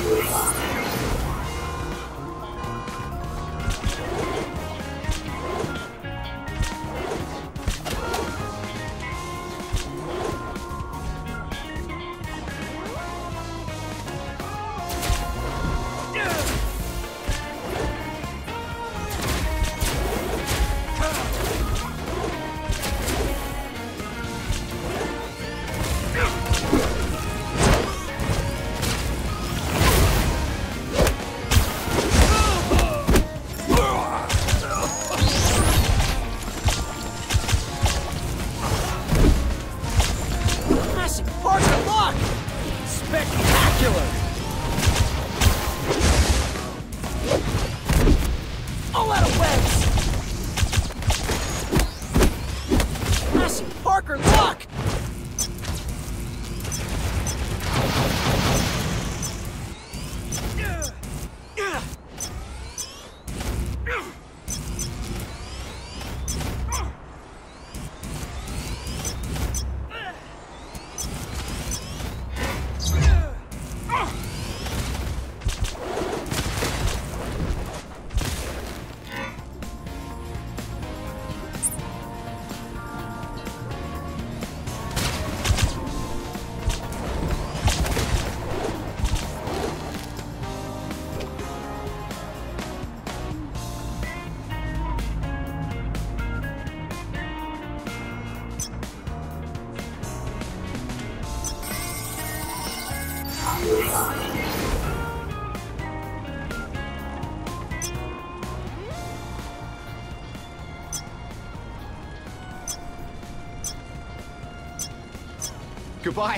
Goodbye.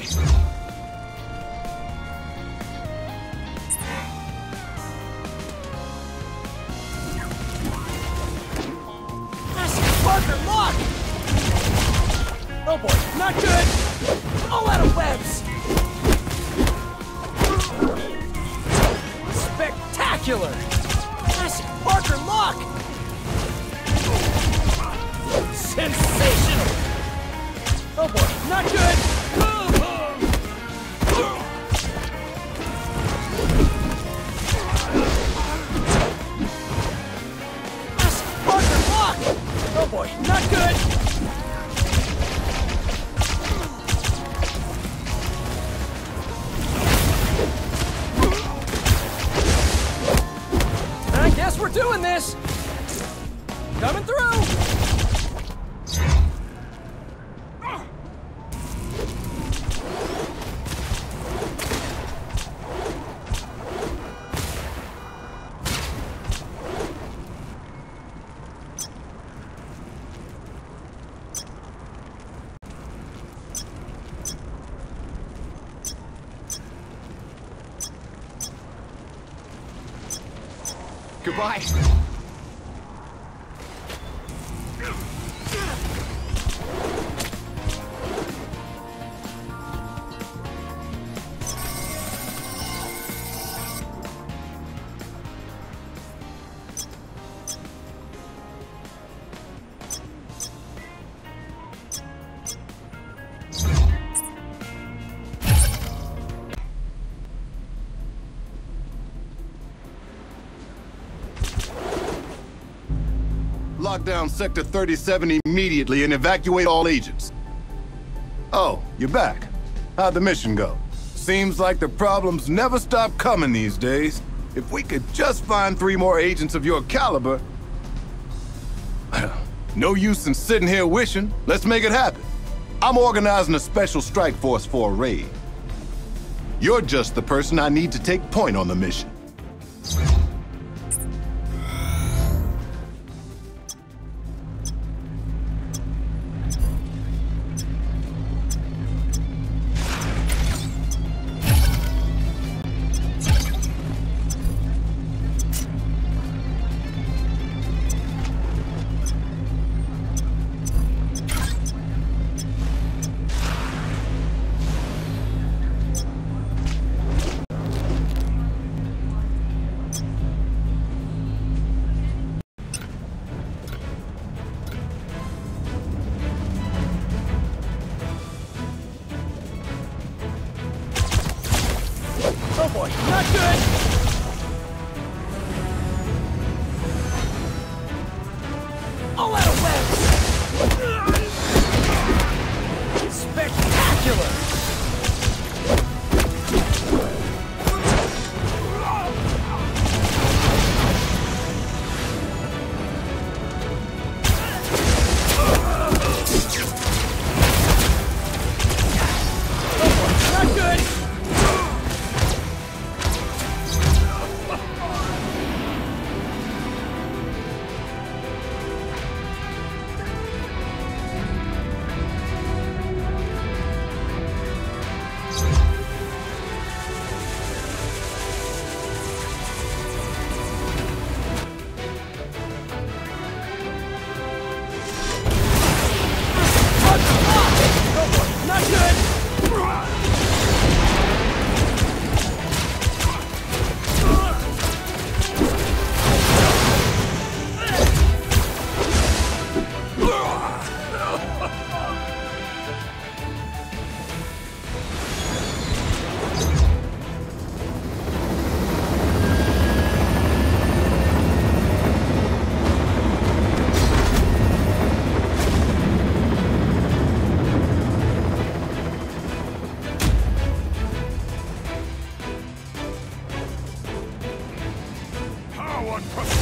Parker, look! Oh boy, not good! All out of webs! Spectacular! Classic Parker, look! Sensational! Oh boy, not good! Oh boy, not good! I guess we're doing this! Coming through! Goodbye. Lock down Sector 37 immediately and evacuate all agents. Oh, you're back. How'd the mission go? Seems like the problems never stop coming these days. If we could just find 3 more agents of your caliber... No use in sitting here wishing. Let's make it happen. I'm organizing a special strike force for a raid. You're just the person I need to take point on the mission. good! All out of webs! Spectacular! Not good! Not good! How unprofessional!